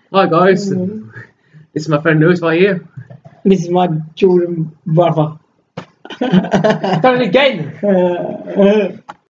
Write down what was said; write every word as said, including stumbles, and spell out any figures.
Hi guys, this is my friend Lewis right here. This is my Jordan brother. Done it again. Uh, uh,